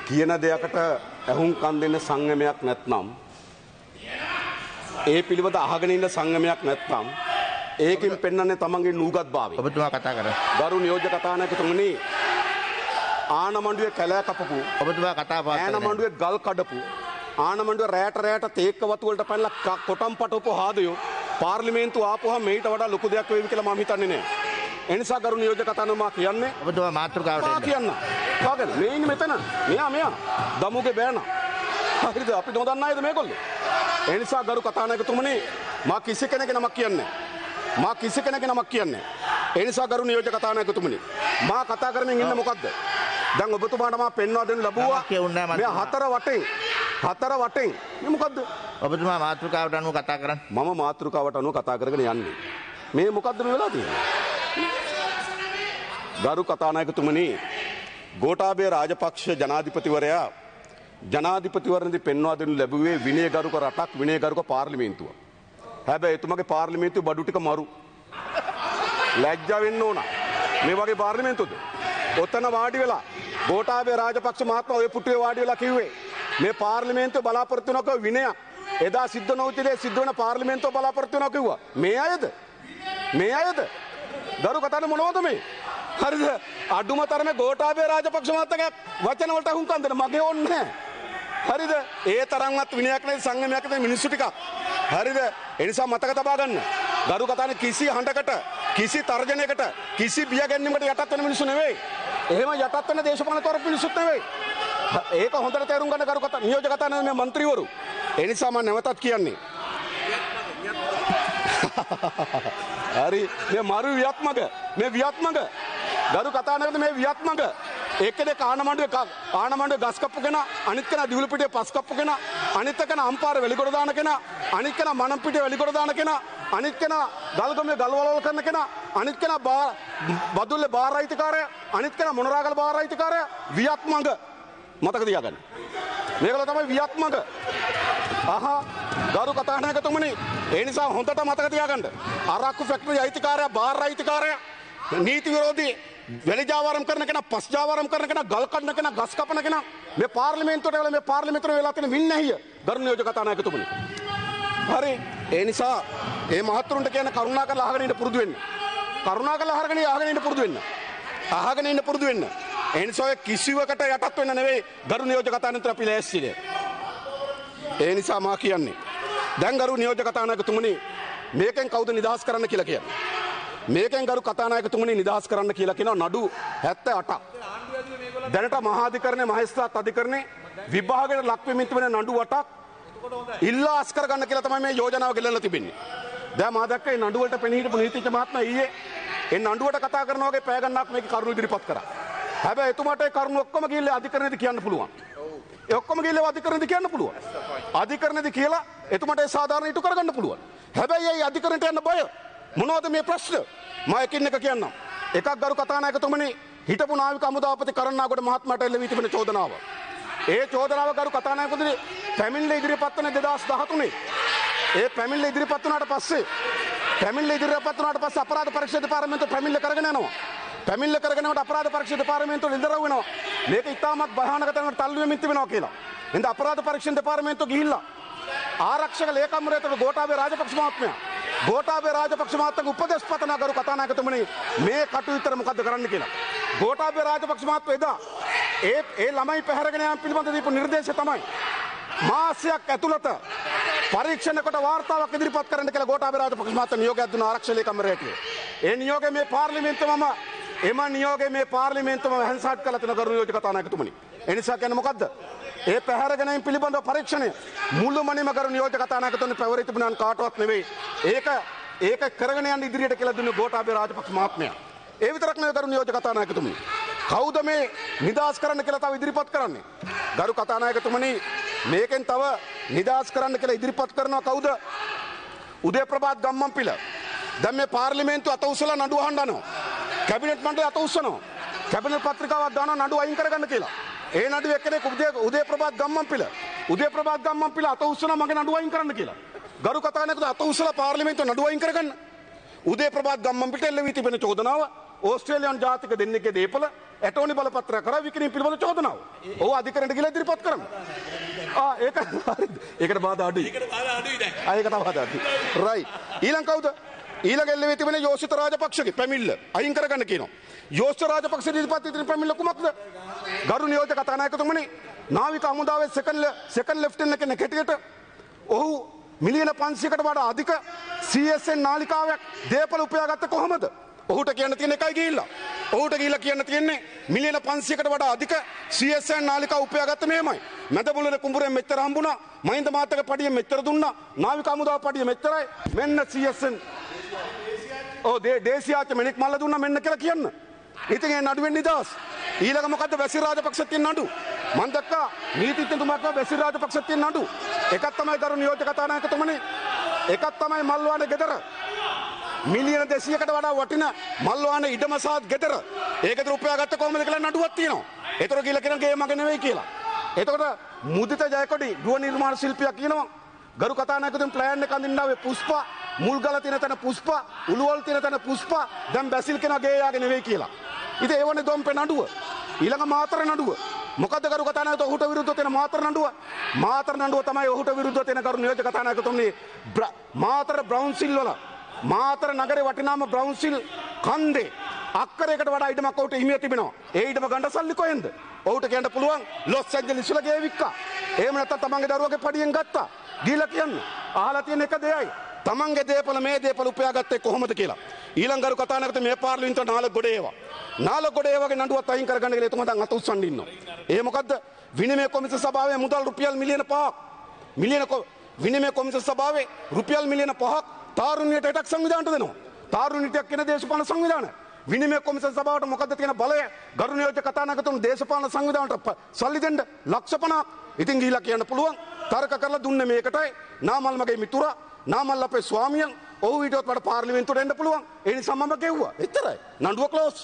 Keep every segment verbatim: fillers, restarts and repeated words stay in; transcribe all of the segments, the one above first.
කියන දෙයකට ඇහුම්කන් දෙන්න සංයමයක් නැත්නම් ඒ පිළිබඳ අහගෙන ඉන්න සංයමයක් නැත්නම් ඒකෙන් පෙන්වන්නේ තමන්ගේ නූගත්භාවය. ඔබතුමා කතා කරා. ගරු නියෝජ්‍ය කතානායකතුමනි ආනමණ්ඩුවේ කැලෑ කපපු ඔබතුමා කතා පාත් ආනමණ්ඩුවේ ගල් කඩපු ආනමණ්ඩුවේ රැට රැට තේක්ක වතු වලට පැනලා කොටම් පටවපු හාදයෝ පාර්ලිමේන්තුව ආපුවම මේට වඩා ලොකු දෙයක් වෙයි කියලා මම හිතන්නේ නැහැ. ඒ නිසා ගරු නියෝජ්‍ය කතානායක මා කියන්නේ ඔබතුමා මාතෘකාවට මා කියන්න. කාගෙන මේ ඉන්නේ මෙතන. මෙයා මෙයා දමුගේ බෑන. හරිද අපි නොදන්න අයද මේගොල්ලෝ? ඒ නිසා ගරු කතානායකතුමනි මා කිසි කෙනෙක් නමක් කියන්නේ මා කිසි කෙනෙක් නමක් කියන්නේ. ඒ නිසා ගරු නියෝජ්‍ය කතානායකතුමනි මා කතා කරමින් ඉන්නේ මොකද්ද? දැන් ඔබතුමාට මා පෙන්වා දෙන්න ලැබුවා මේ හතර වටෙන් හතර වටෙන් මේ මොකද්ද? ඔබතුමා මාතෘකාවට අනුව කතා කරන්නේ. මම මාතෘකාවට අනුව කතා කරගෙන යන්නේ. මේ මොකද්ද මේ වෙලා තියෙන්නේ? ගරු කතානායකතුමනි ගෝඨාභය රාජපක්ෂ ජනාධිපතිවරයා ජනාධිපතිවරණදී පෙන්වා දෙනු ලැබුවේ විනයගරුක රටක් විනයගරුක පාර්ලිමේන්තුව. හැබැයි එතුමගේ පාර්ලිමේන්තුවේ බඩු ටික මරු. ලැජ්ජා වෙන්න ඕන. මේ වගේ පාර්ලිමේන්තුවද? ඔතන වාඩි වෙලා ගෝඨාභය රාජපක්ෂ මහත්මයා ඔය පුටුවේ වාඩි වෙලා කිව්වේ මේ පාර්ලිමේන්තුව බලාපොරොත්තු වෙනක විනයක්. එදා සිද්ධ නොවුච්ච දේ සිද්ධ වෙන පාර්ලිමේන්තුව බලාපොරොත්තු වෙනවා කිව්වා. මේ අයද? මේ අයද? ගරු කතාන මොනවද මේ? හරිද? අඩුම තරමේ ගෝඨාභය රාජපක්ෂ මහත්තයාගේ වචන වලට අහුම්කම් දෙන්න මගේ ඕනේ නැහැ. හරිද? ඒ තරම්වත් විනයක් නැති සංයමයක් නැති මිනිස්සු ටිකක්. හරිද? ඒ නිසා මතක තබා ගන්න. ගරු කතානේ කිසි හඬකට, කිසි තර්ජනයකට, කිසි බිය ගැනීමකට යටත් වෙන මිනිස්සු නෙවෙයි. එහෙම යටත් වෙන දේශපාලන තොරපු මිනිස්සුත් නෙවෙයි. ඒක හොඳට තේරුම් ගන්න ගරු කතා නියෝජ්‍ය කතානේ මේ മന്ത്രിවරු. ඒ නිසා මම නැවතත් කියන්නේ. හරි මේ මරු වියත්මග මේ වියත්මග ගරු කතානායකද මේ වියත්මග එක්කෙනෙක් ආනමණ්ඩුවේ ආනමණ්ඩුවේ ගස් කප්පු කෙනා අනිත් කෙනා දිවුල පිටියේ පස් කප්පු කෙනා අනිත් කෙනා අම්පාර වෙලිගොඩ දාන කෙනා අනිත් කෙනා මනම් පිටියේ වෙලිගොඩ දාන කෙනා අනිත් කෙනා ගල්ගමේ ගල්වලවල් කරන කෙනා අනිත් කෙනා බදුල්ලේ බාර අයිතිකාරය අනිත් කෙනා මොනරාගල බාර අයිතිකාරය වියත්මග මතක තියාගන්න මේගොල්ලෝ තමයි වියත්මග අහා ගරු කතානායකතුමනි ඒ නිසා හොඳට මතක තියාගන්න අරක්කු ෆැක්ටරි අයිතිකාරය බාර අයිතිකාරය නීති විරෝධී වැලිජාවාරම් කරන කෙනා පස් ජාවාරම් කරන කෙනා ගල් කඩන කෙනා ගස් කපන කෙනා මේ පාර්ලිමේන්තුවට වෙලා මේ පාර්ලිමේන්තුවේ වෙලා තියෙන වින්නැහිය ගරු නියෝජ්‍ය කතානායකතුමනි හරි ඒ නිසා මේ මහත්තුරුන්ට කියන කරුණාකරලා අහගෙන ඉන්න පුරුදු වෙන්න කරුණාකරලා අහගෙන අහගෙන ඉන්න පුරුදු වෙන්න අහගෙන ඉන්න පුරුදු වෙන්න ඒ නිසා ඔය කිසිවකට යටත් වෙන්න නෙවෙයි ගරු නියෝජ්‍ය කතානායකතුමනි අපි ලෑස්තිද ඒ නිසා මා කියන්නේ දැන් ගරු නියෝජ්‍ය කතානායකතුමනි මේකෙන් කවුද නිදහස් කරන්න කියලා කියන්නේ මේකෙන් ගරු කතානායකතුමනි නිදහස් කරන්න කියලා කියනවා නඩු හැත්තෑ අටක් දැනට මහාධිකරණයේ මහේස්ත්‍රාත් අධිකරණයේ විභාගයට ලක් වෙමින් තිබෙන නඩු අටක් ඉල්ලා අස් කර ගන්න කියලා තමයි මේ යෝජනාව ගෙලලා තිබෙන්නේ දැන් මා දැක්කේ නඩු වලට පෙනී හිටපු නීතිඥ මහත්මයා ඊයේ ඒ නඩුවට කතා කරනවා වගේ පැය ගණනක් මේක කරුණු ඉදිරිපත් කරා හැබැයි එතුමාට ඒ කරුණු ඔක්කොම ගිහිල්ලා අධිකරණයට කියන්න පුළුවන් ඒ ඔක්කොම ගිහිල්ලා අධිකරණයට කියන්න පුළුවන් අධිකරණයට කියලා එතුමාට ඒ සාධාරණ ඉටු කරගන්න පුළුවන් හැබැයි ඒ අධිකරණයට යන්න බය මොනවද මේ ප්‍රශ්න මම එකින් එක කියන්නම් එකක් ගරු කතානායකතුමනි හිටපු නාවික අමුදාපති කරන්නාගොඩ මහත්මයාට එල්ල වී තිබෙන චෝදනාව ඒ චෝදනාව ගරු කතානායකතුමනි පැමිණිල්ල ඉදිරිපත් වන දෙදහස් දහතුනේ ඒ පැමිණිල්ල ඉදිරිපත් වුණාට පස්සේ පැමිණිල්ල ඉදිරිපත් වුණාට පස්සේ අපරාධ පරීක්ෂා දෙපාර්තමේන්තුව පැමිණිල්ල කරගෙන යනවා පැමිණිල්ල කරගෙන යනකොට අපරාධ පරීක්ෂා දෙපාර්තමේන්තුව නිරව වෙනවා මේක ඉතාමත් භයානක තැනකට තල්ලු වෙමින් තිබෙනවා කියලා එහෙනම් අපරාධ පරීක්ෂා දෙපාර්තමේන්තුව ගිහිල්ලා ආරක්ෂක ලේකම්වරයාට ගෝඨාභය රාජපක්ෂ මහත්මයා ගෝඨාභය රාජපක්ෂ මහත්මයාගේ උපදේශ පතන ගරු කතානායකතුමනි මේ කටයුත්තට මොකද්ද කරන්න කියලා ගෝඨාභය රාජපක්ෂ මහත්මයා එදා ඒ ඒ ළමයි පැහැරගෙන යාම පිළිබඳ දීපු නිර්දේශය තමයි මාසයක් ඇතුළත පරීක්ෂණ කොට වාර්තාවක් ඉදිරිපත් කරන්න කියලා ගෝඨාභය රාජපක්ෂ මහත්මයා නියෝගයක් දුන්නා ආරක්ෂක ලේකම්වරයාට ඒ නියෝගය මේ පාර්ලිමේන්තුවම එම නියෝගය මේ පාර්ලිමේන්තුවම හැන්සාට් කළ තියෙන ගරු නියෝජ්‍ය කතානායකතුමනි ඒ නිසා කියන්නේ මොකද්ද ඒ පැහැරගෙනීම් පිළිබඳව පරීක්ෂණය මුළුමනින්ම ගරු නියෝජ්‍ය කතානායකතුමනි පැවරී තිබුණාන් කාටවත් නෙවෙයි ඒක ඒක කරගෙන යන්න ඉදිරියට කියලා දුන්නේ ගෝඨාභය රාජපක්ෂ මහත්මයා ඒ විතරක් නෙවෙයි ගරු නියෝජ්‍ය කතානායකතුමනි කවුද මේ නිදහස් කරන්න කියලා තව ඉදිරිපත් කරන්නේ ගරු කතානායකතුමනි මේකෙන් තව නිදහස් කරන්න කියලා ඉදිරිපත් කරනවා කවුද උදේ ප්‍රභාත් ගම්මන්පිල දැන් මේ පාර්ලිමේන්තුව අත උසලා නඩුව අහන්නනවා කැබිනට් මණ්ඩලය අත උස්සනවා කැබිනට් පත්‍රිකාවක් දානවා නඩුව අයින් කරගන්න කියලා ඒ නඩුව එක්කෙනෙක් උදේ උදේ ප්‍රභාත් ගම්මන්පිල උදේ ප්‍රභාත් ගම්මන්පිල අත උස්සනවා මගේ නඩුව අයින් කරන්න කියලා ගරු කතානායකතුමනි අත උස්සලා පාර්ලිමේන්තුව නඩුව අයින් කරගන්න උදේ ප්‍රභාත් ගම්මන්පිලට එල්ල වී තිබෙන චෝදනාව ඕස්ට්‍රේලියානු ජාතික දෙන්නෙක්ගේ දීපල ඇටෝනි බලපත්‍රය කරා විකිණීම පිළිබඳ චෝදනාව. ඔව් අධිකරණයට ගිහලා ඉදිරිපත් කරන්න. ආ ඒක හරිද? ඒකට බාධා අඩුයි. ඒකට බාධා අඩුයි දැන්. ආ ඒකට බාධා අඩුයි. රයිට්. ඊළඟ කවුද? ඊළඟ එල්ලෙවි තිබෙන යෝෂිත රාජපක්ෂගේ පැමිණිල්ල අයින් කරගන්න කියනවා. යෝෂිත රාජපක්ෂ ඉදිරිපත් ඉදිරි පැමිණිල්ල කුමක්ද? ගරු නියෝජක කතානායකතුමනි නාවික හමුදාවේ සෙකන්ඩ් සෙකන්ඩ් ලෙෆ්ටනන්ට් කෙනෙක් හැටියට ඔහු මිලියන පන්සියයකට වඩා අධික සී එස් එන් නාලිකාවක් දේපල උපයාගත්තේ කොහොමද? ඔහුට කියන්න තියෙන එකයි ගිහිල්ලා. ඔහුට ගිහිල්ලා කියන්න තියෙන්නේ මිලියන පන්සියයකට වඩා අධික සී එස් එන් නාලිකා උපයාගත්තේ මෙහෙමයි. මැදබුලේ කුඹුරෙන් මෙච්චර හම්බුණා. මහින්ද මාතක පඩිය මෙච්චර දුන්නා. නාවික හමුදාව පඩිය මෙච්චරයි. මෙන්න සී එස් එන් ඔව් දේශීයාච මෙනික් මල්ල දුන්නා මෙන්න කියලා කියන්න. ඉතින් ඒ නඩුවෙන් නිදහස්. ඊළඟ මොකද්ද වැසිර් රාජපක්ෂත් තියෙන නඩු. මම දැක්කා නීතිඥතුමාට වැසිර් රාජපක්ෂත් තියෙන නඩු. එකක් තමයි ගරු නියෝජක කතානායකතුමනි. එකක් තමයි මල්වානේ ගෙදර. මිලියන දෙසීයකට වඩා වටින මල්වානේ ඉඩමසාත් ගෙදර. ඒ ගෙදර උපයාගත්තේ කොහොමද කියලා නඩුවක් තියෙනවා. ඒතර කියලා කියන ගේ මගේ නෙවෙයි කියලා. එතකොට මුදිත ජයකොඩි ගෘහ නිර්මාණ ශිල්පියා කියනවා ගරු කතානායකතුමන් ප්ලෑන් එක අඳින්නාවේ පුෂ්පා මුල්ගල තියෙන තැන පුෂ්පා උළුවල් තියෙන තැන පුෂ්පා දැන් බැසිල් කෙනා ගේ යාගේ නෙවෙයි කියලා. ඉතින් ඒවනේ දොම්පේ නඩුව. ඊළඟ මාතර නඩුව. මොකද්ද ගරු කතානායකතුමන් ඔහුට විරුද්ධව තියෙන මාතර නඩුව? මාතර නඩුව තමයි ඔහුට විරුද්ධව තියෙන ගරු නියෝජක කතානායකතුමනි මාතර බ්‍රවුන්සිල් වල මාතර නගරේ වටිනාම බ්‍රවුන්සිල් කන්දේ අක්කරයකට වඩා ඉඩමක් ඔහුට හිමිව තිබෙනවා. ඒ ඉඩම ගන්න සල්ලි කොහෙන්ද? ඔහුට කියන්න පුළුවන් ලොස් ඇන්ජලිස් වල ගේ වික්කා. එහෙම නැත්නම් තමන්ගේ දරුවගේ පඩියෙන් ගත්තා. ගිහලා කියන්න. අහලා තියෙන එක දෙයයි. තමන්ගේ දේපල මේ දේපල උපයාගත්තේ කොහොමද කියලා. ඊළඟ ගරු කතානායකතුමනි මේ පාර්ලිමේන්තුව නාලක ගොඩ ඒවා. නාලක ගොඩ ඒවාගේ නඩුවත් අයින් කරගන්න කියලා එතුමා දැන් අත උස්සන් ඉන්නවා. ඒ මොකද්ද? විනිමය කොමිසම සභාවේ මුදල් රුපියල් මිලියන පහක්. මිලියන විනිමය කොමිසම සභාවේ රුපියල් මිලියන පහක් තාරුණ්‍යයට හිටක් සංවිධානයට දෙනවා. තාරුණ්‍යයට කියන දේශපාලන සංවිධානය. විනිමය කොමිසම සභාවට මොකද්ද තියෙන බලය? ගරු නියෝජක කතානායකතුමන් දේශපාලන සංවිධානයට සල්ලි දෙන්න ලක්ෂ පනහක්. ඉතින් ගිහිලා කියන්න පුළුවන් තර්ක කරලා දුන්නේ මේකටයි. නාමල් මගේ මිතුරා, නාමල් අපේ ස්වාමියන්, ඔහු ඊටවත් වඩා පාර්ලිමේන්තුවට එන්න පුළුවන්. ඒ නිසා මම ගෙව්වා. එච්චරයි. නඩුව ක්ලෝස්.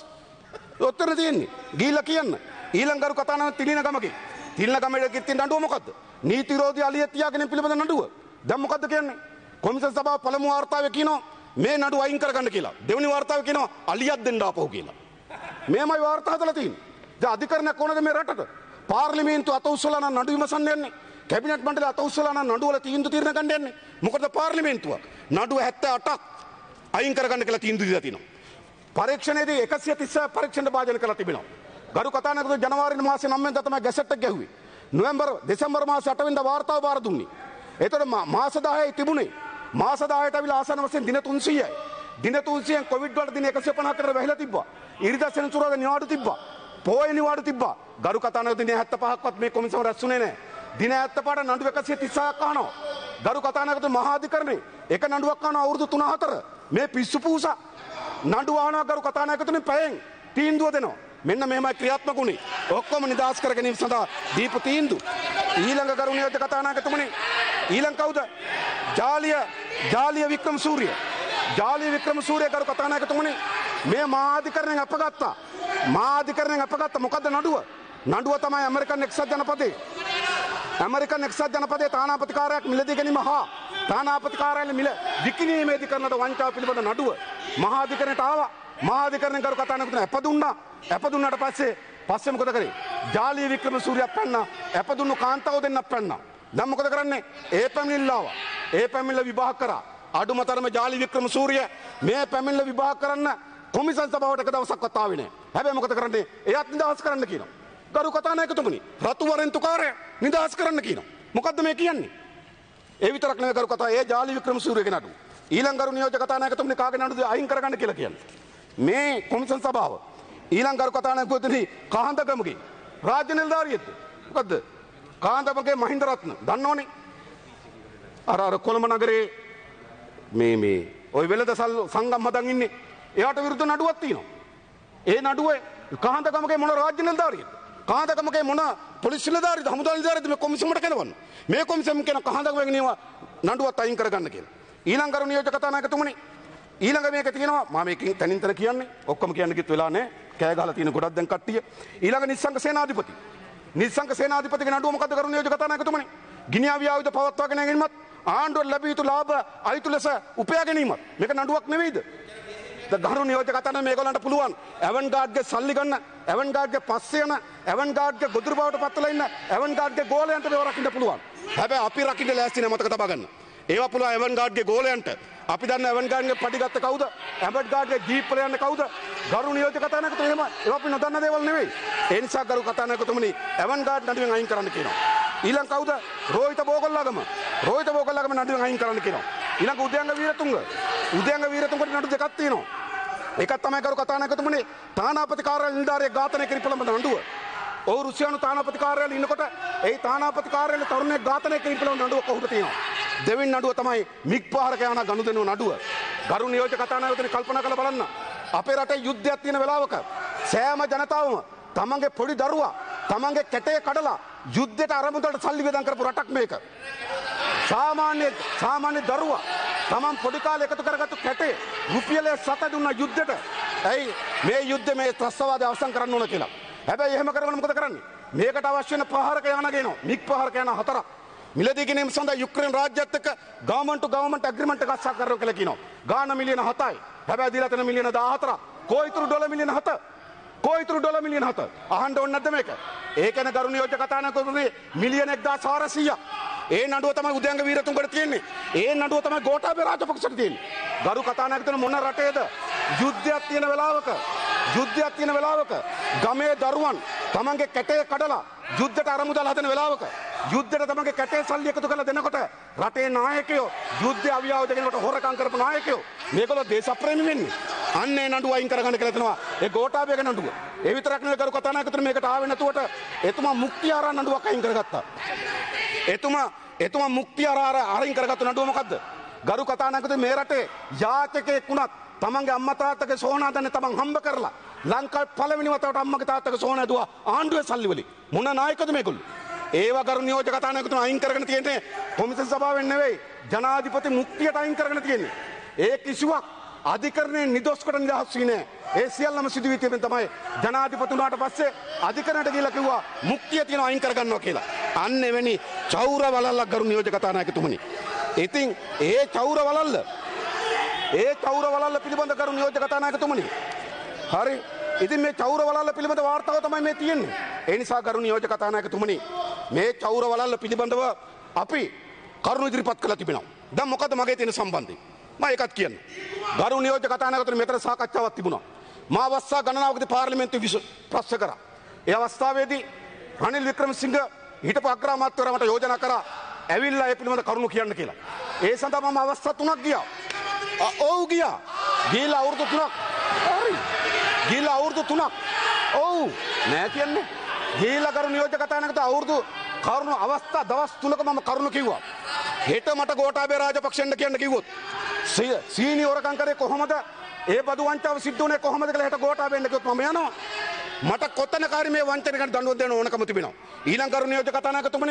ඔතන තියෙන්නේ. ගිහිලා කියන්න. ඊළඟ ගරු කතානායක තිලින ගමගේ. තිලින ගමේ කිත්තින් නඩුව මොකද්ද? නීති විරෝධී අලිය තියාගෙන පිළිබඳ නඩුව. දැන් මොකද්ද කියන්නේ? කොමිසම් සභාව පළමු වාර්තාවේ කියනවා මේ නඩුව අයින් කරගන්න කියලා. දෙවෙනි වාර්තාවේ කියනවා අලියක් දෙන්න ආපහු කියලා. මේමයි වාර්තා හදලා තියෙන්නේ. දැන් අධිකරණයක් ඕනද මේ රටට? පාර්ලිමේන්තුව අත උස්සලා නම් නඩු විමසන්න යන්නේ. කැබිනට් මණ්ඩලය අත උස්සලා නම් නඩුවල තීන්දුව తీරන ගන්න යන්නේ. මොකද පාර්ලිමේන්තුව නඩුව හැත්තෑ අටක් අයින් කරගන්න කියලා තීන්දුව දීලා තිනවා. පරීක්ෂණයේදී එකසිය තිස් පරීක්ෂණ භාජන කරලා තිබෙනවා. ගරු කතානායකතුමා ජනවාරි මාසේ නවය වෙනිදා තමයි ගැසට් එක ගැහුවේ. නොවැම්බර් දෙසැම්බර් මාසේ අට වෙනිදා වාර්තාව බාර දුන්නේ. එතකොට මාස දහයයි තිබුණේ. මාස දහයට අවිලා ආසන වශයෙන් දින තුන්සීයයි. දින තුන්සීයෙන් කොවිඩ් වලට දින එකසිය පනහකට වැහිලා තිබ්බා. ඉරිදා සෙනසුරාදා නිවාඩු තිබ්බා. පොයේ නිවාඩු තිබ්බා. ගරු කතානායක දින හැත්තෑ පහක්වත් මේ කොමිසම රැස්ුනේ නැහැ. දින හැත්තෑ පහට නඩු එකසිය තිස්සක් අහනවා. ගරු කතානායකතුමා මහා අධිකරණේ එක නඩුවක් අහනවා අවුරුදු තුන හතර. මේ පිස්සු පූසා නඩු අහනවා ගරු කතානායකතුමනි පැයෙන් තීන්දුව දෙනවා. මෙන්න මෙහෙමයි ක්‍රියාත්මක උනේ. ඔක්කොම නිදාස් කර ගැනීම සඳහා දීපු තීන්දුව. ඊළඟ ගරු නියෝජක කතානායකතුමනි ඊළඟ කවුද? ජාලිය ජාලිය වික්‍රමසූරිය. ජාලිය වික්‍රමසූරිය ගරු කතානායකතුමනි මේ මහාධිකරණයෙන් අපගත්තා. මහාධිකරණයෙන් අපගත්තා මොකද්ද නඩුව? නඩුව තමයි ඇමරිකන් එක්සත් ජනපදයේ ඇමරිකන් එක්සත් ජනපදයේ තානාපති කාර්යාලයක් මිලදී ගැනීම හා තානාපති කාර්යාලය මිල විකිණීමේදී කරන වංචාව පිළිබඳ නඩුව මහාධිකරණයට ආවා. මහාධිකරණයෙන් ගරු කතානායකතුමනි අප දුන්නා. අප දුන්නාට පස්සේ පස්සේ මොකද කරේ? ජාලිය වික්‍රමසූරියක් පැන්නා. අප දුන්නු කාන්තාව දෙන්නක් පැන්නා. දැන් මොකද කරන්නේ? ඒ පැමිණිල්ල ආවා. ඒ පැමිණිල්ල විභාග කරා. අඩුම තරමේ ජාලිය වික්‍රමසූරිය මේ පැමිණිල්ල විභාග කරන්න කොමිසම් සභාවට එක දවසක්වත් ආවේ නැහැ. හැබැයි මොකද කරන්නේ? එයත් නිදහස් කරන්න කියනවා. ගරු කතානායකතුමනි රතු වරෙන්තු කාර්යය නිදහස් කරන්න කියනවා. මොකද්ද මේ කියන්නේ? ඒ විතරක් නෙවෙයි ගරු කතා ඒ ජාලිය වික්‍රමසූරියගේ නඩුව. ඊළඟ ගරු නියෝජක කතානායකතුමනි කාගේ නඩුවද අයින් කරගන්න කියලා කියන්නේ. මේ කොමිසම් සභාව ඊළඟ ගරු කතානායකතුමනි කහඳගමගේ රාජ්‍ය නිලධාරියෙක්ද? මොකද්ද? කහඳගමගේ මහින්ද රත්න දන්නවනේ. අර අර කොළඹ නගරේ මේ මේ ওই වෙළඳසල් සංගම් හදන් ඉන්නේ. එයාට විරුද්ධ නඩුවක් තියෙනවා. ඒ නඩුවේ කහඳගමගේ මොන රාජ්‍ය නිලධාරියෙක්ද? කහඳගමගේ මොන පොලිස් නිලධාරියද? හමුදා නිලධාරියද මේ කොමිසමට කෙනවන්න? මේ කොමිසම කියන කහඳගමගේ නියම නඩුවත් අයින් කරගන්න කියලා. ඊළඟ ගරු නියෝජක කතානායකතුමනි ඊළඟ මේක තියෙනවා මම මේකෙන් තනින් තන කියන්නේ ඔක්කොම කියන්න කිව්ව වෙලා නැහැ. කෑ ගහලා තියෙන ගොඩක් දැන් කට්ටිය. ඊළඟ නිස්සංග සේනාධිපති. නිස්සංග සේනාධිපතිගේ නඩුව මොකද්ද ගරු නියෝජක කතානායකතුමනි? ගිනි අවි ආයුධ පවත්වාගෙන ගැනීමත් ආණ්ඩුවට ලැබිය යුතු ලාභ අයිතු ලෙස උපයා ගැනීමත් මේක නඩුවක් නෙවෙයිද? ගරු නියෝජක කතානායක මේගොල්ලන්ට පුළුවන් ඇවන්ගාඩ්ගේ සල්ලි ගන්න, ඇවන්ගාඩ්ගේ පස්සේ යන, ඇවන්ගාඩ්ගේ ගොදුරු බවට පත්වලා ඉන්න, ඇවන්ගාඩ්ගේ ගෝලයන්ට මේව රකින්න පුළුවන්. හැබැයි අපි රකින්න ලෑස්ති නෑ, මතක තබා ගන්න. ඒවා පුළුවන් ඇවන්ගාඩ්ගේ ගෝලයන්ට. අපි දන්න ඇවන්ගාඩ්ගේ පඩි ගත්ත කවුද? ඇවන්ගාඩ්ගේ ජීප් වල යන්නේ කවුද? ගරු නියෝජක කතානායකතුමනි එහෙම ඒවා අපි නොදන්න දේවල් නෙවෙයි. ඒ නිසා ගරු කතානායකතුමනි ඇවන්ගාඩ් නඩුවෙන් අයින් කරන්න කියනවා. ඊළඟ කවුද? රෝහිත බෝගල්ලාගම. රෝහිත බෝගල්ලාගම නඩුවෙන් අයින් කරන්න කියනවා. ඊළඟ උදයංග වීරතුංග. උදයංග වීරතුංගට නඩු දෙකක් තියෙනවා. එකක් තමයි ගරු කතානායකතුමනි තානාපති කාර්යාලය නිලධාරියෙක් ඝාතනය කිරීම පිළිබඳ නඩුව. ඔහු රුසියානු තානාපති කාර්යාලයේ ඉන්නකොට ඒ තානාපති කාර්යාලයේ තරුණයෙක් ඝාතනය කිරීම පිළිබඳ නඩුව කොහොමද තියෙනවා. දෙවෙනි නඩුව තමයි මිග් ප්‍රහාරක යන ගනුදෙනුව නඩුව. ගරු නියෝජක කතානායකතුමනි කල්පනා කරලා බලන්න. අපේ රටේ යුද්ධයක් තියෙන වෙලාවක සෑම ජනතාවම තමන්ගේ පොඩි දරුවා තමන්ගේ කැටේ කඩලා යුද්ධයට අරමුදලට සල්ලි වේදම් කරපු රටක් මේක. සාමාන්‍ය සාමාන්‍ය දරුවා තමන් පොඩි කාලේ එකතු කරගත්තු කැටේ රුපියලේ සත දුන්නා යුද්ධයට. ඇයි මේ යුද්ධේ මේ ත්‍රස්තවාදය අවසන් කරන්න ඕන කියලා. හැබැයි එහෙම කරගෙන මොකද කරන්නේ? මේකට අවශ්‍ය වෙන ප්‍රහාරක යාන ගේනවා. මිග් ප්‍රහාරක යාන හතරක්. මිලදී ගැනීම සඳහා යුක්‍රේන රාජ්‍යයත් එක්ක ගවර්න්මන්ට් ටු ගවර්න්මන්ට් ඇග්‍රීමන්ට් එකක් සාකච්ඡා කරනවා කියලා කියනවා. ගාන මිලියන හතයි. හැබැයි දීලා තියෙන මිලියන දාහතරක්. කොයිතුරු ඩොලර් මිලියන හත. කොයිතුරු ඩොලර් මිලියන හත. අහන්න ඕනේ නැද්ද මේක? ඒ කියන්නේ ගරු නියෝජක කතානායකතුමනි මිලියන එක්දාස් හාරසීයක්. ඒ නඩුව තමයි උදයංග වීරතුංගට තියෙන්නේ. ඒ නඩුව තමයි ගෝඨාභය රාජපක්ෂට තියෙන්නේ. ගරු කතානායකතුමනි මොන රටේද යුද්ධයක් තියෙන වෙලාවක යුද්ධයක් තියෙන වෙලාවක ගමේ දරුවන් තමන්ගේ කැටේ කඩලා යුද්ධයට අරමුදල් හදන වෙලාවක යුද්ධයට තමන්ගේ කැටේ සල්ලි එකතු කරලා දෙනකොට රටේ නායකයෝ යුද්ධය අවියාවද කියනකොට හොරකම් කරපු නායකයෝ මේගොල්ලෝ දේශප්‍රේමී වෙන්නේ. අන්න ඒ නඩුව අයින් කරගන්න කියලා දෙනවා. ඒ ගෝඨාභයගේ නඩුව. ඒ විතරක් නෙවෙයි ගරු කතානායකතුමනි මේකට ආවේ නැතුවට එතුමා මුක්තිය ආරා නඩුවක් අයින් කරගත්තා. එතුමා එතුමා මුක්තිය ආරා අයින් කරගත්තු නඩුව මොකද්ද? ගරු කතානායකතුමනි මේ රටේ යාචකයෙක් වුණත් තමන්ගේ අම්මා තාත්තගේ සෝනා දන්නේ තමන් හම්බ කරලා ලංකාවේ පළවෙනි වතාවට අම්මගේ තාත්තගේ සෝනා දුවා ආණ්ඩුවේ සල්ලි වලින්. මොන නායකද මේගොල්ලෝ? ඒවා ගරු නියෝජක කතානායකතුමනි අයින් කරගෙන තියෙන්නේ කොමිසම් සභාවෙන් නෙවෙයි ජනාධිපති මුක්තියට අයින් කරගෙන තියෙන්නේ. ඒ කිසිවක් අධිකරණයේ නිදොස් කොට නිදහස් වී නැහැ. ඒ සියල්ලම සිදු වී තිබෙන තමයි ජනාධිපතිතුමාට පස්සේ අධිකරණයට ගිහිල්ලා කිව්වා මුක්තිය තියෙනවා අයින් කරගන්නවා කියලා. අන්න එවැනි චෞර වලල්ලක් ගරු නියෝජක කතානායකතුමනි. ඉතින් ඒ චෞර වලල්ල ඒ චෞර වලල්ල පිළිබඳ ගරු නියෝජක කතානායකතුමනි. හරි. ඉතින් මේ චෞර වලල්ල පිළිබඳ වාර්තාව තමයි මේ තියෙන්නේ. ඒ නිසා ගරු නියෝජක කතානායකතුමනි මේ චෞර වලල්ල පිළිබඳව අපි කරුණු ඉදිරිපත් කළා තිබෙනවා. දැන් මොකද මගේ තියෙන සම්බන්ධය? මම ඒකත් කියන්න. ගරු නියෝජක කතානායකතුමනි මෙතන සාකච්ඡාවක් තිබුණා. මා අවස්ථා ගණනාවකදී පාර්ලිමේන්තුවේ ප්‍රශ්න කරා. ඒ අවස්ථාවේදී රනිල් වික්‍රමසිංහ හිටපු අග්‍රාමාත්‍යවරයා මට යෝජනා කරා ඇවිල්ලා ඒ පිළිබඳ කරුණු කියන්න කියලා. ඒ සඳහා මම අවස්ථා තුනක් ගියා. ඔව් ගියා. ගිහලා අවුරුදු තුනක්. හරි. ගිහලා අවුරුදු තුනක්. ඔව් නෑ කියන්නේ. ගිහලා කරු නියෝජක කතානායකට අවුරුදු කරුණු අවස්ථා දවස් තුනක මම කරුණු කිව්වා. හෙට මට ගෝඨාභය රාජපක්ෂෙන්ට කියන්න කිව්වොත් සීනි හොරකම් කරේ කොහොමද? ඒ බදු වංචාව සිද්ධ වුණේ කොහොමද කියලා හෙට ගෝඨාභයෙන්ට කිව්වොත් මම යනවා. මට කොතනකාරී මේ වංචනිකට දඬුවම් දෙන්න ඕනකම තිබෙනවා. ඊළඟ කරු නියෝජක කතානායකතුමනි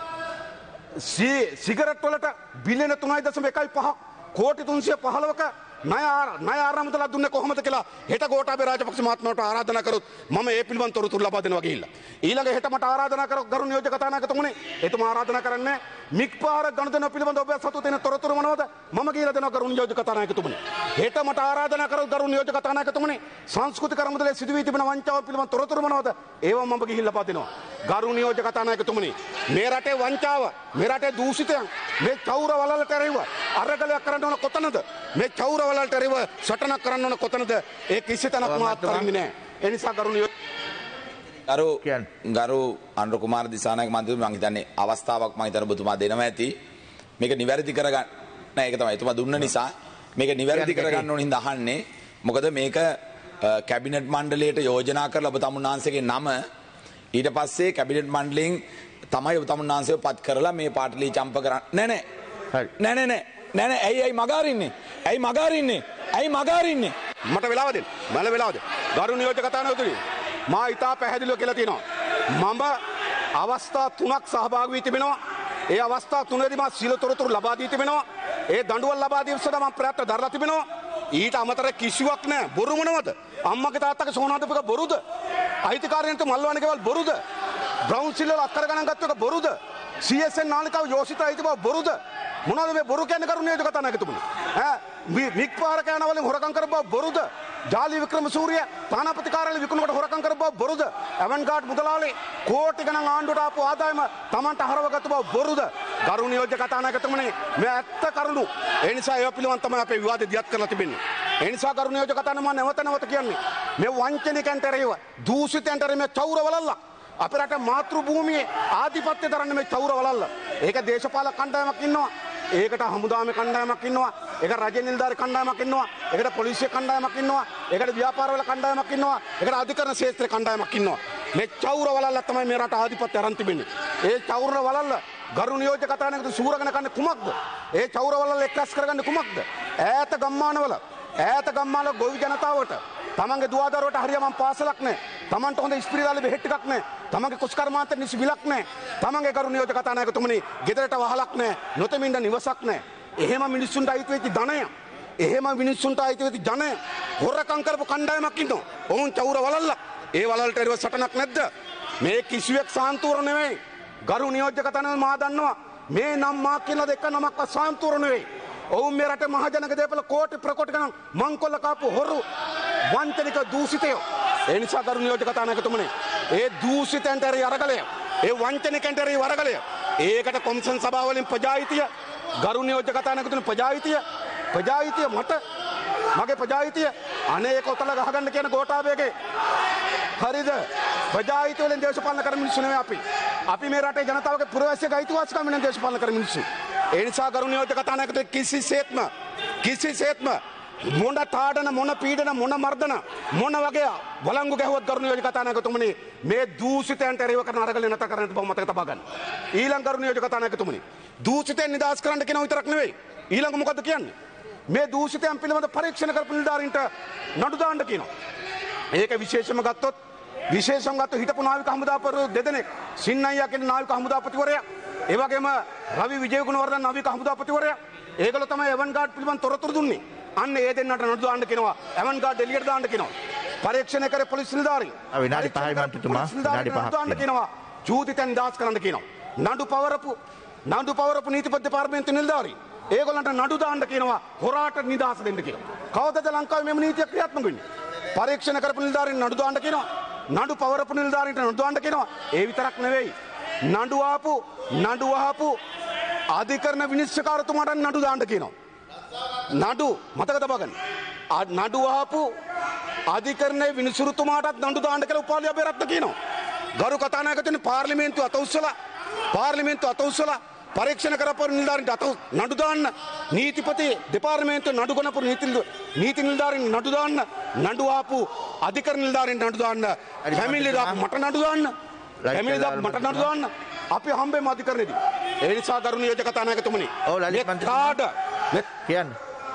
සිගරට් වලට බිලියන තුනයි දශම එකයි පහ කෝටි තුන්සිය පහළොවක ණය ණය ආරම්භතලා දුන්නේ කොහොමද කියලා හෙට ගෝඨාභය රාජපක්ෂ මහත්මයාට ආරාධනා කරොත් මම ඒ පිළිබඳ තොරතුරු ලබා දෙනවා ගිහිල්ලා. ඊළඟ හෙට මට ආරාධනා කරොත් ගරු නියෝජක කතානායකතුමනි එතුමා ආරාධනා කරන්නේ මිග් ප්‍රහාරක ගනුදෙනුව පිළිබඳ ඔබ සතු දෙන තොරතුරු මොනවද? මම කියලා දෙනවා ගරු නියෝජක කතානායකතුමනි. හෙට මට ආරාධනා කරොත් ගරු නියෝජක කතානායකතුමනි සංස්කෘතික අරමුදලේ සිදුවී තිබෙන වංචාව පිළිබඳ තොරතුරු මොනවද? ඒව මම ගිහිල්ලා ලබා දෙනවා. ගරු නියෝජක කතානායකතුමනි මේ රටේ වංචාව මේ රටේ දූෂිතයන් මේ චෞර වලල්ලට ඇරිව අරගලයක් කරන්න ඕන කොතනද? මේ චෞර වලල්ලට ඇරිව සටනක් කරන්න ඕන කොතනද? ඒ කිසි තැනක් මාත් අරින්නේ නැහැ. ඒ නිසා ගරු නියෝජක ගරු ගරු අනුර කුමාර දිසානායක මන්ත්‍රීතුමා මම හිතන්නේ අවස්ථාවක් මම හිතන ඔබතුමා දෙනවා ඇති මේක නිවැරදි කරගන්න නෑ ඒක තමයි එතුමා දුන්න නිසා මේක නිවැරදි කරගන්න ඕන හින්දා අහන්නේ මොකද මේක කැබිනට් මණ්ඩලයට යෝජනා කරලා ඔබ තමුන්නාන්සේගේ නම ඊට පස්සේ කැබිනට් මණ්ඩලයෙන් තමයි ඔබ තමුන්නාන්සේව පත් කරලා මේ පාටලී චම්ප කරන්න නෑ නෑ හරි නෑ නෑ නෑ නෑ නෑ ඇයි ඇයි මගාරින්නේ ඇයි මගාරින්නේ ඇයි මගාරින්නේ මට වෙලාව දෙන්න මල වෙලාව දෙන්න ගරු නියෝජක කතානායකතුමනි මා ඉතා පැහැදිලිව කියලා තියෙනවා මම අවස්ථා තුනක් සහභාගී වී තිබෙනවා. ඒ අවස්ථා තුනේදී මා සියලු තොරතුරු ලබා දී තිබෙනවා. ඒ දඬුවම් ලබා දීම සඳහා මම ප්‍රයත්න දරලා තිබෙනවා. ඊට අමතර කිසිවක් නැහැ. බොරු මොනවද? අම්මගේ තාත්තගේ සෝනාදපක බොරුද? අයිතිකාරයන්ට මල්වන්නේ කවල් බොරුද? බ්‍රවුන් සිල් වල අක්කර ගණන් ගත්ත එක බොරුද? සී එස් එන් නාලිකාව යෝෂිත අයිති බව බොරුද? මොනවද මේ බොරු කියන්නේ කරු නියෝජක කතානායකතුමනි? ඈ මික් පාර කෑන වලින් හොරකම් කරපු බව බොරුද? ජාලි වික්‍රමසූරිය තානාපති කාර්යාලය විකුණුමට හොරකම් කරපු බව බොරුද? ඇවන්ගාඩ් මුදලාලි කෝටි ගණන් ආණ්ඩුවට ආපු ආදායම Tamanට හරවගත්තු බව බොරුද? කරු නියෝජක කතානායකතුමනි මේ ඇත්ත කරුණු. ඒ නිසා ඒවා පිළිබඳව තමයි අපේ විවාදය දියත් කරලා තිබෙන්නේ. ඒ නිසා කරු නියෝජක කතාන මම නැවත නැවත කියන්නේ මේ වංචනිකයන්ට එරෙහිව දූෂිතයන්ට එරෙහිව මේ චෞර වලල්ල අපේ රට මාතෘ භූමියේ ආධිපත්‍ය දරන්න මේ චෞර වලල්ල. ඒක දේශපාලක කණ්ඩායමක් ඉන්නවා. ඒකට හමුදාමේ කණ්ඩායමක් ඉන්නවා. ඒක රජ නිලධාරි කණ්ඩායමක් ඉන්නවා. ඒකට පොලිසිය කණ්ඩායමක් ඉන්නවා. ඒකට ව්‍යාපාරවල කණ්ඩායමක් ඉන්නවා. ඒකට අධිකරණ ක්ෂේත්‍රයේ කණ්ඩායමක් ඉන්නවා. මේ චෞර වලල්ල තමයි මේ රට ආධිපත්‍ය අරන් තිබෙන්නේ. ඒ චෞර වලල්ල ගරු නියෝජක කතානායකතු සූරගෙන කන්නේ කුමක්ද? ඒ චෞර වලල්ල එක්රැස් කරගන්නේ කුමක්ද? ඈත ගම්මානවල ඈත ගම්මානවල ගොවි ජනතාවට තමන්ගේ දුවදරුවට හරියම පාසලක් නැහැ. තමන්ට හොඳ ඉස්පිරිතාලේ බෙහෙත් ටිකක් නැහැ. තමන්ගේ කුස්කර්මාන්ත නිසි විලක් නැහැ. තමන්ගේ කරු නියෝජක කතානායකතුමනි ගෙදරට වහලක් නැහැ. නොතෙමින්ද නිවසක් නැහැ. එහෙම මිනිස්සුන්ට අයිති වෙච්ච ධනය. එහෙම මිනිස්සුන්ට අයිති වෙච්ච ධනය හොරකම් කරපු කණ්ඩායමක් ඉන්නවා. ඔවුන් චෞර වලල්ල. ඒ වලල්ලට එරව සටනක් නැද්ද? මේ කිසිවෙක් සාන්තුවර නෙවෙයි. ගරු නියෝජක කතානායක මා දන්නවා. මේ නම් මා කියලා දෙක නමක්වත් සාන්තුවර නෙවෙයි. ඔවුන් මේ රටේ මහජනක දේපල කෝටි ප්‍රකෝටි ගණන් මංකොල්ල කාපු හොරු වංචනික දූෂිතයෝ. ඒ නිසා ගරු නියෝජක කතානායකතුමනි ඒ දූෂිතයන්ට එරෙහි අරගලය ඒ වංචනිකයන්ට එරෙහි අරගලය ඒකට කොමිෂන් සභාව වලින් ප්‍රජායිතිය ගරු නියෝජක කතානායකතුමනි ප්‍රජායිතිය ප්‍රජායිතිය මට මගේ ප්‍රජායිතිය අනේ ඒක උතල ගහගන්න කියන ගෝඨාභයගේ හරිද ප්‍රජායිතිය වලින් දේශපාලන කරන මිනිස්සු නෙවෙයි අපි අපි මේ රටේ ජනතාවගේ පුරවැසියක අයිතිවාසිකම් වෙන දේශපාලන කරන මිනිස්සු. ඒ නිසා ගරු නියෝජක කතානායකතුමනි කිසිසේත්ම කිසිසේත්ම මොන තාඩන මොන පීඩන මොන මර්ධන මොන වගේ වළංගු ගැහුවත් ගරු නියෝජක කතානායකතුමනි මේ දූෂිතයන්ට එරෙහිව කරන අරගලය නැත කරන්නට බව මතක තබා ගන්න. ඊළඟ ගරු නියෝජක කතානායකතුමනි දූෂිතයන් නිදහස් කරන්න කියන විතරක් නෙවෙයි ඊළඟ මොකද්ද කියන්නේ? මේ දූෂිතයන් පිළිබඳ පරීක්ෂණ කරපු නිලධාරීන්ට නඩු දාන්න කියනවා. ඒක විශේෂම ගත්තොත් විශේෂම ගත්තොත් හිටපු නාවික හමුදාපතිවරු දෙදෙනෙක් සින්නයියා කියන නාවික හමුදාපතිවරයා ඒ වගේම රවි විජේගුණවර්ධන නාවික හමුදාපතිවරයා ඒගොල්ලෝ තමයි එවන්ගාඩ් පිළිබඳ තොරතුරු දුන්නේ. අන්න ඒ දෙන්නට නඩු දාන්න කියනවා. එවන්ගාඩ් එළියට දාන්න කියනවා. පරීක්ෂණ කරේ පොලිස් නිලධාරී. විනාඩි පහයි මන්ත්‍රීතුමා විනාඩි පහක් දාන්න කියනවා. චූදිතෙන් දාස් කරන්න කියනවා. නඩු පවරපු නඩු පවරපු නීතිපති දෙපාර්තමේන්තු නිලධාරී ඒගොල්ලන්ට නඩු දාන්න කියනවා. හොරාට නිදහස දෙන්න කියනවා. කවදද ලංකාවේ මෙම නීතිය ක්‍රියාත්මක වෙන්නේ? පරීක්ෂණ කරපු නිලධාරීන් නඩු දාන්න කියනවා. නඩු පවරපු නිලධාරීන්ට නඩු දාන්න කියනවා. ඒ විතරක් නෙවෙයි. නඩු ආපු නඩු වහපු අධිකරණ විනිශ්චයකාරතුමාට නඩු දාන්න කියනවා. නඩු මතක තබා ගන්න. නඩු වහපු අධිකරණයේ විනිසුරුතුමාටත් නඩු දාන්න කියලා උපාලි අබේරත්න කියනවා. ගරු කතානායකතුමනි පාර්ලිමේන්තුව අත උස්සලා පාර්ලිමේන්තුව අත උස්සලා පරීක්ෂණ කරපු නිලධාරීන්ට අත නඩු දාන්න. නීතිපති දෙපාර්තමේන්තුව නඩු ගණපු නීති නීති නිලධාරීන් නඩු දාන්න. නඩු ආපු අධිකරණ නිලධාරීන්ට නඩු දාන්න. ෆැමිලි දාපු මට නඩු දාන්න. ෆැමිලි දාපු මට නඩු දාන්න. අපි හම්බෙමු අධිකරණෙදී. ඒ නිසා ගරු නියෝජක කතානායකතුමනි ඔව් ලලිත් මන්ත්‍රීතුමා කියන්න.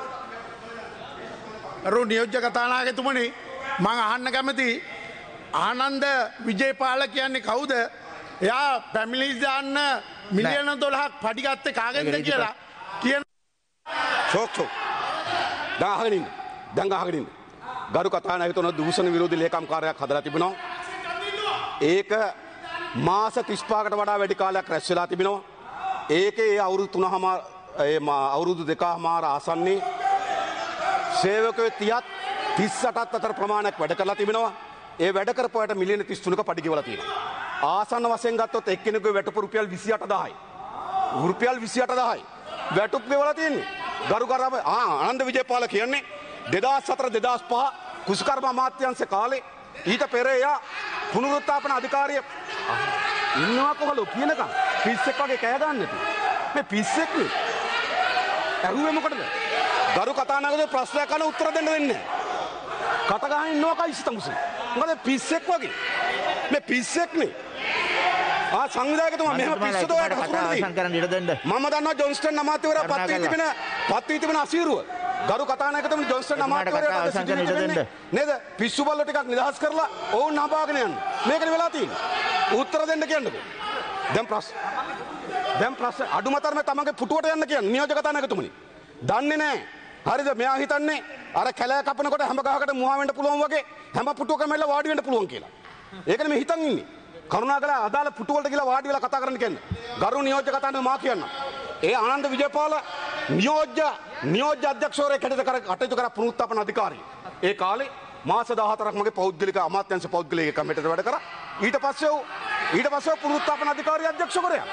අරු නියෝජ්‍ය කතානායකතුමනි මම අහන්න කැමති ආනන්ද විජේපාල කියන්නේ කවුද? එයා ෆැමිලිස් දාන්න මිලියන දොළහක් පඩි ගත්තේ කාගෙන්ද කියලා කියන ෂෝක් ෂෝක්. දැන් අහගෙන ඉන්න. දැන් අහගෙන ඉන්න. ගරු කතානායකතුමා දූෂණ විරෝධී ලේකම් කාර්යයක් හදලා තිබෙනවා. ඒක මාස තිස් පහකට වඩා වැඩි කාලයක් රැස් වෙලා තිබෙනවා. ඒකේ ඒ අවුරුදු තුනම ඒ අවුරුදු දෙකමාර ආසන්නයේ සේවකයෝ තියත් තිස් අටත් අතර ප්‍රමාණයක් වැඩ කරලා තිබෙනවා. ඒ වැඩ කරපුවාට මිලියන තිස් තුනක පඩි ගෙවලා තියෙනවා. ආසන්න වශයෙන් ගත්තොත් එක්කෙනෙකුගේ වැටුප රුපියල් විසි අට දාහයි. රුපියල් විසි අට දාහයි. වැටුප් ගෙවලා තියෙන්නේ. ගරු කරාම ආනන්ද විජේපාල කියන්නේ දෙදාස් හතර දෙදාස් පහ කුසකර්ම අමාත්‍යාංශ කාලේ ඊට පෙර එයා පුනරුත්ථාපන අධිකාරිය ඉන්නවා කොහොලෝ කියනකම් පිස්සෙක් වගේ කෑ ගන්න නැති. මේ පිස්සෙක් නේ. ඇහුවේ මොකටද? ගරු කතානායකගේ ප්‍රශ්නයක් අහන උත්තර දෙන්න දෙන්නේ නැහැ. කට ගහන ඉන්නවා කයි ඉස්තමුසේ. මොකද පිස්සෙක් වගේ. මේ පිස්සෙක් නේ. ආ සංවිධායකතුමා මෙහෙම පිස්සුද ඔයාලට හසුරුවන්නේ. මම දන්නවා ජොන්ස්ටන් අමාත්‍යවරයා පත් වී තිබෙන පත් වී තිබෙන අසීරුව. ගරු කතානායකතුමනි ජොන්ස්ටන් අමාත්‍යවරයා නේද? පිස්සු බල්ල ටිකක් නිදහස් කරලා ඔවුන් නපාගෙන යන්න. මේකනේ වෙලා තියෙන්නේ. උත්තර දෙන්න කියන්නකෝ. දැන් ප්‍රශ්න. දැන් ප්‍රශ්න අඩුමතරමේ තමන්ගේ පුටුවට යන්න කියන්නේ නියෝජක කතානායකතුමනි. දන්නේ නැහැ. හරිද? මෙයා හිතන්නේ අර කැලෑ කපනකොට හැම ගහකට මුවා වෙන්න පුළුවන් වගේ හැම පුටුවකම එල්ල වාඩි වෙන්න පුළුවන් කියලා. ඒකනේ මේ හිතන් ඉන්නේ. කරුණාකරලා අදාළ පුටු වලට ගිහලා වාඩි වෙලා කතා කරන්න කියන්නේ. ගරු නියෝජක කතානායක මා කියන්න. ඒ ආනන්ද විජයපාල නියෝජ්‍ය නියෝජ්‍ය අධ්‍යක්ෂවරයෙක් හැටියට කර කටයුතු කර පුනරුත්ථාපන අධිකාරිය. ඒ කාලේ මාස දහහතරක් මගේ පෞද්ගලික අමාත්‍යාංශ පෞද්ගලික කමිටුවට වැඩ කරා. ඊට පස්සේ ඊට පස්සේ පුනරුත්ථාපන අධිකාරිය අධ්‍යක්ෂකවරයා.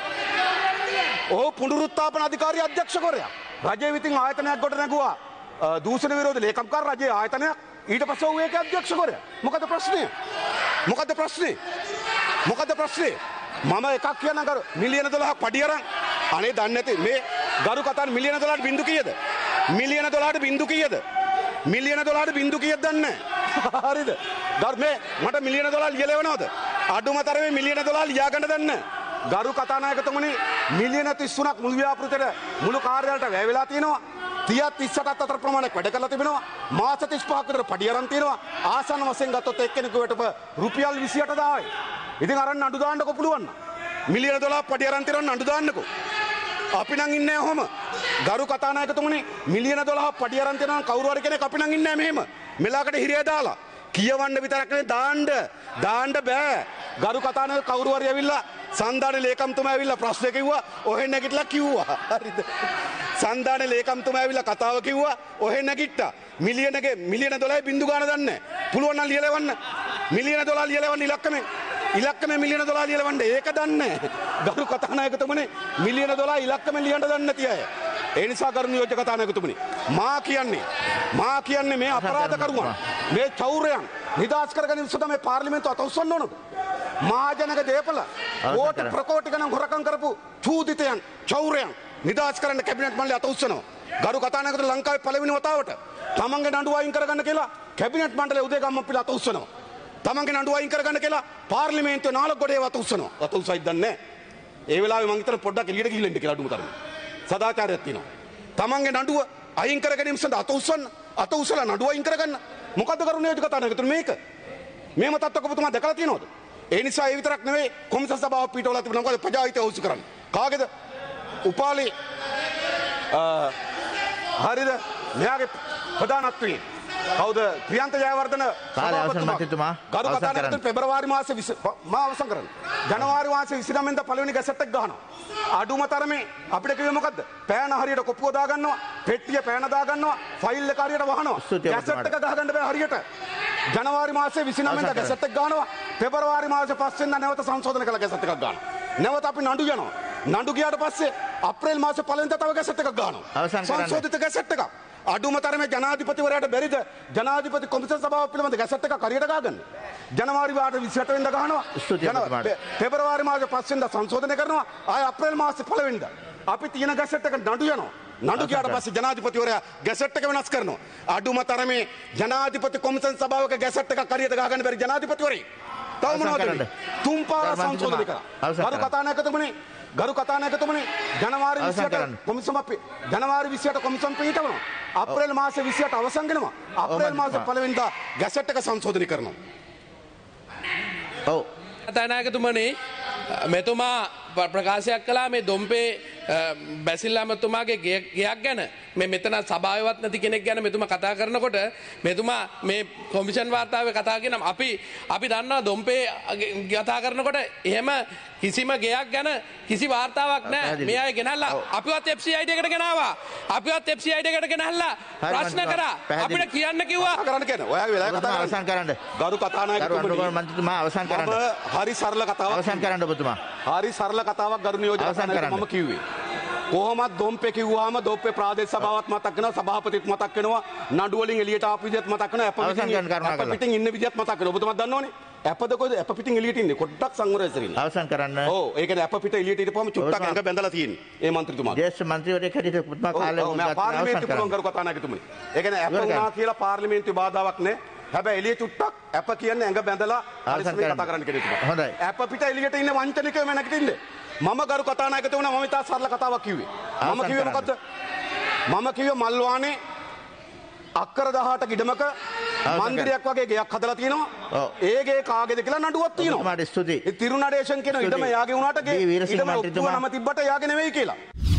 ඔහු පුනරුත්ථාපන අධිකාරිය අධ්‍යක්ෂකවරයා. රජයේ විසින් ආයතනයක් ගොඩ නැගුවා. දූෂණ විරෝධී ලේකම්කාර රජයේ ආයතනයක්. ඊට පස්සේ ඔහු ඒකේ අධ්‍යක්ෂකවරයා. මොකද ප්‍රශ්නේ? මොකද ප්‍රශ්නේ? මොකද ප්‍රශ්නේ? මම එකක් කියන්න කරු මිලියන දොළහක් පඩි අරන් අනේ දන්නේ නැති මේ ගරු කතාන මිලියන දොළහට බින්දු කීයද? මිලියන දොළහට බින්දු කීයද? මිලියන දොළහට බින්දු කීයද දන්නේ නැහැ. හරිද? ගරු මේ මට මිලියන දොළහ ලියලෙවනවද? අඩුම තරමේ මිලියන දොළහ ලියා ගන්න දන්නේ නැහැ. ගරු කතානායකතුමනි මිලියන තිස් තුනක් මුළු ව්‍යාපෘතයට මුළු කාර්යාලයට වැය වෙලා තියෙනවා. තිස් තිස්සටත් අතර ප්‍රමාණයක් වැඩ කරලා තිබෙනවා. මාස තිස් පහක් විතර පඩි අරන් තියෙනවා. ආසන්න වශයෙන් ගත්තොත් එක්කෙනෙකුට රුපියල් විසි අට දායයි. ඉතින් අරන් අඩු දාන්නකො පුළුවන් නම්. මිලියන දොළහක් පඩි අරන් තිරන්න අඩු දාන්නකො. අපි නම් ඉන්නේ ඔහම. ගරු කතානායකතුමනි මිලියන දොළහක් පඩි අරන් තිරන කවුරු හරි කෙනෙක් අපි නම් ඉන්නේ මෙහෙම. මෙලාකට හිරිය දාලා. කියවන්න විතරක් නෙවෙයි දාන්න. දාන්න බෑ. ගරු කතානායක කවුරු හරි ඇවිල්ලා සන්දානේ ලේකම්තුමා ඇවිල්ලා ප්‍රශ්න කිව්වා. ඔහෙන් නැගිටලා කිව්වා. හරිද? සන්දානේ ලේකම්තුමා ඇවිල්ලා කතාව කිව්වා. ඔහෙන් නැගිට්ටා. මිලියනගේ මිලියන දොළහයි බින්දු ගාන දන්නේ නැහැ. පුළුවන් නම් ලියලවන්න. මිලියන දොළහ ලියලවන්න ඉලක්කමෙන්. ඉලක්කමේ මිලියන දොළහ ලියලවන්න ඒක දන්නේ නැහැ. ගරු කතානායකතුමනි මිලියන දොළහ ඉලක්කමෙන් ලියන්න දන්නේ නැති අය. ඒ නිසා ගරු නියෝජ්‍ය කතානායකතුමනි මා කියන්නේ මා කියන්නේ මේ අපරාධකරුවන් මේ චෞර්යයන් නිදහස් කරගන්න සුදා මේ පාර්ලිමේන්තුව අතඋස්සන්න ඕනද? මහජනක දේපල කෝටි ප්‍රකෝටි ගණන් හොරකම් කරපු චූදිතයන් චෞර්යයන් නිදහස් කරන්න කැබිනට් මණ්ඩලය අතඋස්සනවා. ගරු කතානායකතුමනි ලංකාවේ පළවෙනි වතාවට තමන්ගේ නඩුව අයින් කරගන්න කියලා කැබිනට් මණ්ඩලය උදේගම්ම පිළ අතඋස්සනවා. තමන්ගේ නඩුව අයින් කරගන්න කියලා පාර්ලිමේන්තුවේ නාලගොඩේ අතඋස්සනවා. අතඋස්සයිද දන්නේ නැහැ. ඒ වෙලාවේ මං හිතන පොඩ්ඩක් එළියට ගිහින් ඉන්න කියලා අඩුම තරමේ. සදාචාරයක් තියෙනවා. තමන්ගේ නඩුව අයින් කර ගැනීම සඳහා අත උස්සන්න අත උස්සලා නඩුව අයින් කරගන්න. මොකද්ද කරුණ නියෝජ්‍ය කතානායකතුමනි මේක? මේම තත්ත්වක ඔබතුමා දැකලා තියෙනවද? ඒ නිසා ඒ විතරක් නෙවෙයි කොමිසම් සභාව පිටවලා තිබුණා. මොකද ප්‍රජාහිතය අවශ්‍ය කරන්නේ. කාගේද? උපාලි හරිද? මෙයාගේ ප්‍රධානත්වයෙන් කවුද? ප්‍රියන්ත ජයවර්ධන සභාපතිතුමා ගරු කතානායකතුමනි පෙබරවාරි මාසේ මා අවසන් කරන්න. ජනවාරි මාසේ විසිනම වෙනිදා පළවෙනි ගැසට් එක ගහනවා. අඩුම තරමේ අපිට කිව්වේ මොකද්ද? පෑන හරියට කොපුව දා ගන්නවා, පෙට්ටිය පෑන දා ගන්නවා, ෆයිල් එක හරියට වහනවා. ගැසට් එක ගහ ගන්න බෑ හරියට. ජනවාරි මාසේ විසිනම වෙනිදා ගැසට් එක ගහනවා. පෙබරවාරි මාසේ පහ වෙනිදා නැවත සංශෝධන කළ ගැසට් එකක් ගන්නවා. නැවත අපි නඩු යනවා. නඩු ගියාට පස්සේ අප්‍රේල් මාසේ පළවෙනිදා තව ගැසට් එකක් ගන්නවා. සංශෝධිත ගැසට් එකක්. අඩුම තරමේ ජනාධිපතිවරයාට බැරිද ජනාධිපති කොමිසම් සභාව පිළිබඳ ගැසට් එකක් හරියට ගහගන්න? ජනවාරි අට වෙනිදා ගහනවා. පෙබරවාරි මාසේ පහ වෙනිදා සංශෝධනය කරනවා. ආය අප්‍රේල් මාසේ පළවෙනි වෙනිදා අපි තියෙන ගැසට් එක නඩු යනවා. නඩු ගියාට පස්සේ ජනාධිපතිවරයා ගැසට් එක වෙනස් කරනවා. අඩුම තරමේ ජනාධිපති කොමිසම් සභාවක ගැසට් එකක් හරියට ගහගන්න බැරි ජනාධිපතිවරයෙක්. තව මොනවද? තුන් පාර සංශෝධනය කරා. ගරු කතානායකතුමනි ගරු කතානායකතුමනි ජනවාරි විසිඅට කොමිසම අපි ජනවාරි විසිඅට කොමිසම් පිටවනවා. අප්‍රේල් මාසේ විසිඅට අවසන් වෙනවා. අප්‍රේල් මාසේ පළවෙනි වෙනිදා ගැසට් එක සංශෝධනය කරනවා. ඔව් කතානායකතුමනි මෙතුමා ප්‍රකාශයක් කළා මේ දොම්පේ බැසිල් ඇමතුමාගේ ගෙයක් ගැන මේ මෙතන සභාවවත් නැති කෙනෙක් ගැන මෙතුමා කතා කරනකොට මෙතුමා මේ කොමිෂන් වාර්තාවේ කතා කරන අපි අපි දන්නවා දොම්පේ කතා කරනකොට එහෙම කිසිම ගෙයක් ගැන කිසි වාර්තාවක් නැහැ. මේ අය ගෙනල්ලා අපිවත් එෆ් සී අයි ඩි එකට ගෙනාවා. අපිවත් එෆ් සී අයි ඩි එකට ගෙනල්ලා ප්‍රශ්න කරා. අපිට කියන්න කිව්වා කරන්න කියන. ඔයාගේ වෙලාව කතා කරන්න. අවසන් කරන්න. ගරු කතානායකතුමනි මන්ත්‍රීතුමා අවසන් කරන්න. හරි සරල කතාවක්. අවසන් කරන්න ඔබතුමා. හරි සරල කතාවක් ගරු නියෝජ්‍ය කතානායක මම කිව්වේ. කොහොමත් දොම්පේ කිව්වහම දොම්පේ ප්‍රාදේශ සභාවත් මතක් වෙනවා, සභාපතිත් මතක් වෙනවා, නඩු වලින් එළියට ආපු විදිහත් මතක් වෙනවා, අප පිටින් ඉන්න විදිහත් මතක් වෙනවා. ඔබතුමාත් දන්නවනේ. අපද කොහෙද? අප පිටින් එළියට ඉන්නේ. පොඩ්ඩක් සංවරයෙන් ඉන්න. අවසන් කරන්න. ඔව් ඒ කියන්නේ අප පිට එළියට ඉඳපුවම චුට්ටක් ඇඟ බැඳලා තියෙන්නේ. ඒ മന്ത്രിතුමාට. ජේෂ්ඨ මන්ත්‍රීවරයෙක් හැටියට ඔබතුමා කාලේ මම පාර්ලිමේන්තු පුළුවන් කරු කතානායකතුමනි. ඒ කියන්නේ අප වුණා කියලා පාර්ලිමේන්තුවේ බාධාවක් නැහැ. හැබැයි එළිය චුට්ටක් අප කියන්නේ ඇඟ බැඳලා හරිස්මේ කතා කරන්න කෙනෙක්. හොඳයි. අප පිට එළියට ඉන්න වංචනිකයම නැගිටින්නේ. මම ගරු කතානායකතුමනි මම ඉතා සරල කතාවක් කිව්වේ. මම කිව්වේ මොකද්ද? මම කිව්වේ මල්වානේ අක්කර දහඅට ඉඩමක මන්දිරයක් වගේ ගයක් හදලා තියෙනවා. ඒ ගේ කාගේද කියලා නඩුවක් තියෙනවා. ඔබතුමාට ස්තුතියි. ඒ තිරුනඩේෂන් කියන ඉඩම යාගේ වුණාට ගේ ඉඩම ඔක්කොම නම තිබ්බට යාගේ නෙවෙයි කියලා.